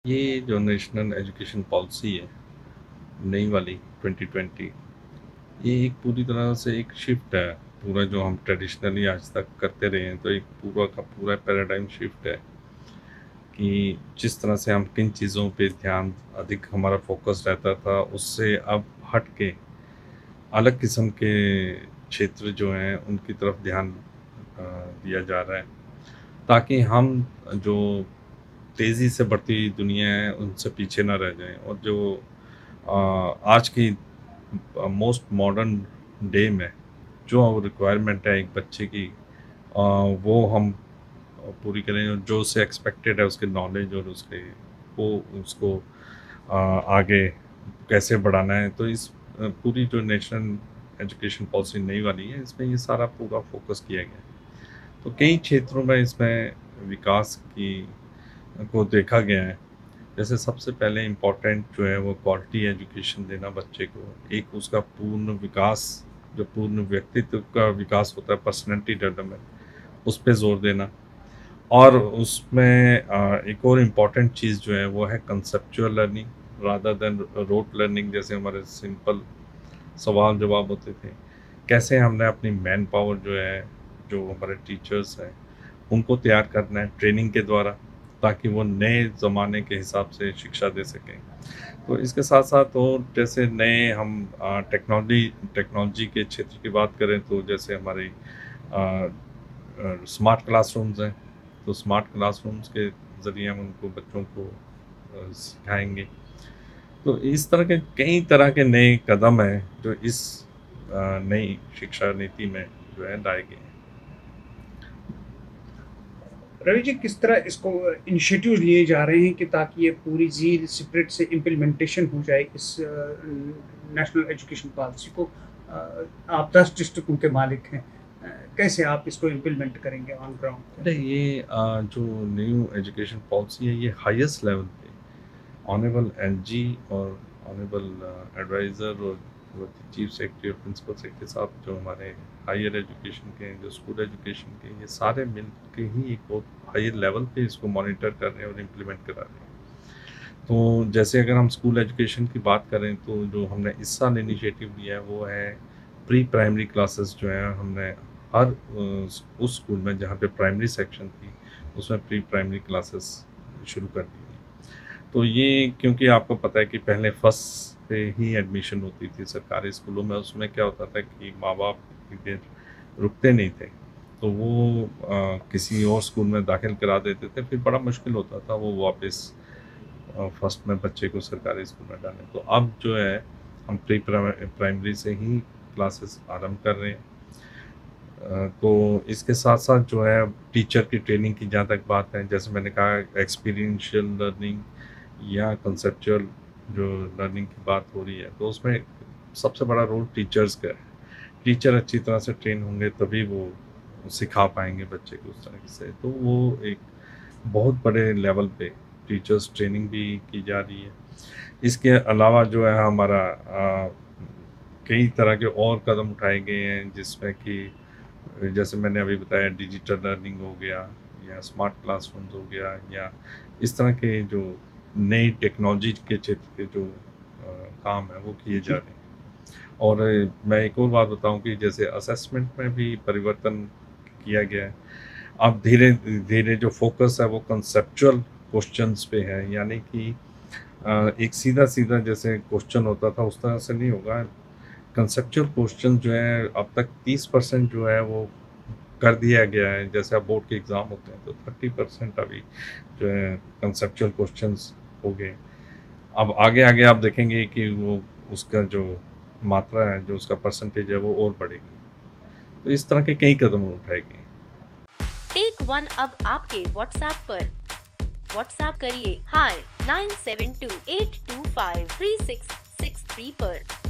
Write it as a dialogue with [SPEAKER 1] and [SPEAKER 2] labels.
[SPEAKER 1] ये जो national education policy है नई वाली 2020, ये एक पूरी तरह से एक शिफ्ट है। पूरा जो हम ट्रेडिशनली आज तक करते रहे हैं, तो एक पूरा का पूरा पैराडाइम शिफ्ट है कि जिस तरह से हम किन चीज़ों पे ध्यान अधिक हमारा फोकस रहता था, उससे अब हट के अलग किस्म के क्षेत्र जो हैं उनकी तरफ ध्यान दिया जा रहा है, ताकि हम जो तेज़ी से बढ़ती दुनिया है उनसे पीछे ना रह जाएं। और जो आज की मोस्ट मॉडर्न डे में जो रिक्वायरमेंट है एक बच्चे की, वो हम पूरी करें। जो उससे एक्सपेक्टेड है उसके नॉलेज और उसके वो उसको आगे कैसे बढ़ाना है। तो इस पूरी जो नेशनल एजुकेशन पॉलिसी नई वाली है, इसमें ये सारा पूरा फोकस किया गया है। तो कई क्षेत्रों में इसमें विकास की को देखा गया है। जैसे सबसे पहले इम्पोर्टेंट जो है वो क्वालिटी एजुकेशन देना बच्चे को, एक उसका पूर्ण विकास, जो पूर्ण व्यक्तित्व का विकास होता है, पर्सनैलिटी डेवलपमेंट, उस पे जोर देना। और उसमें एक और इम्पॉर्टेंट चीज़ जो है वो है conceptual learning rather than rote learning. जैसे हमारे सिंपल सवाल जवाब होते थे, कैसे हमने अपनी मैन पावर जो है, जो हमारे टीचर्स हैं, उनको तैयार करना है ट्रेनिंग के द्वारा, ताकि वो नए ज़माने के हिसाब से शिक्षा दे सकें। तो इसके साथ साथ और जैसे नए हम टेक्नोलॉजी के क्षेत्र की बात करें, तो जैसे हमारी स्मार्ट क्लासरूम्स हैं, तो स्मार्ट क्लासरूम्स के ज़रिए हम उनको बच्चों को सिखाएंगे। तो इस तरह के कई तरह के नए कदम हैं जो इस नई शिक्षा नीति में जो है लाए गए हैं।
[SPEAKER 2] रवि जी, किस तरह इसको इनिशिएटिव्स लिए जा रहे हैं कि ताकि ये पूरी ज़ील स्पिरिट से इम्प्लीमेंटेशन हो जाए इस नेशनल एजुकेशन पॉलिसी को। आप 10 डिस्ट्रिक्टों के मालिक हैं, कैसे आप इसको इम्प्लीमेंट करेंगे ऑन ग्राउंड?
[SPEAKER 1] नहीं, ये जो न्यू एजुकेशन पॉलिसी है, ये हाईएस्ट लेवल पे ऑनरेबल एलजी और ऑनरेबल एडवाइज़र और चीफ सेक्रेटरी और प्रिंसिपल सेक्रेटरी साहब, जो हमारे हायर एजुकेशन के, जो स्कूल एजुकेशन के, ये सारे मिल के ही एक बहुत हायर लेवल पे इसको मॉनिटर कर रहे हैं और इम्प्लीमेंट करा रहे हैं। तो जैसे अगर हम स्कूल एजुकेशन की बात करें, तो जो हमने इस साल इनिशिएटिव लिया है वो है प्री प्राइमरी क्लासेस जो है, हमने हर उस स्कूल में जहाँ पे प्राइमरी सेक्शन थी उसमें प्री प्राइमरी क्लासेस शुरू कर दी गई। तो ये क्योंकि आपको पता है कि पहले फर्स्ट पे ही एडमिशन होती थी सरकारी स्कूलों में, उसमें क्या होता था कि माँ बाप इतनी देर रुकते नहीं थे, तो वो किसी और स्कूल में दाखिल करा देते थे, फिर बड़ा मुश्किल होता था वो वापस फर्स्ट में बच्चे को सरकारी स्कूल में डालें। तो अब जो है हम प्री प्राइमरी से ही क्लासेस आरंभ कर रहे हैं। तो इसके साथ साथ जो है टीचर की ट्रेनिंग की जहाँ तक बात है, जैसे मैंने कहा एक्सपीरियंशियल लर्निंग या कंसेप्चुअल जो लर्निंग की बात हो रही है, तो उसमें सबसे बड़ा रोल टीचर्स का है। टीचर अच्छी तरह से ट्रेन होंगे तभी वो सिखा पाएंगे बच्चे को उस तरह से। तो वो एक बहुत बड़े लेवल पे टीचर्स ट्रेनिंग भी की जा रही है। इसके अलावा जो है हमारा कई तरह के और कदम उठाए गए हैं, जिसमें कि जैसे मैंने अभी बताया डिजिटल लर्निंग हो गया, या स्मार्ट क्लासरूम्स हो गया, या इस तरह के जो नई टेक्नोलॉजी के क्षेत्र के जो काम है वो किए जा रहे हैं। और मैं एक और बात बताऊं कि जैसे असेसमेंट में भी परिवर्तन किया गया है। अब धीरे धीरे जो फोकस है वो कंसेप्चुअल क्वेश्चंस पे है, यानी कि एक सीधा सीधा जैसे क्वेश्चन होता था उस तरह से नहीं होगा। कंसेप्चुअल क्वेश्चन जो है अब तक 30% जो है वो कर दिया गया है। जैसे अब बोर्ड के एग्ज़ाम होते हैं तो 30% अभी जो है कंसेप्चुअल क्वेश्चंस हो गए। अब आगे आगे आप देखेंगे कि वो उसका जो मात्रा है, जो उसका परसेंटेज है, वो और बढ़ेगी। तो इस तरह के कई कदम उठाए गए।
[SPEAKER 3] टेक वन अब आपके व्हाट्सएप पर। व्हाट्सएप करिए हाय 9728253663 पर।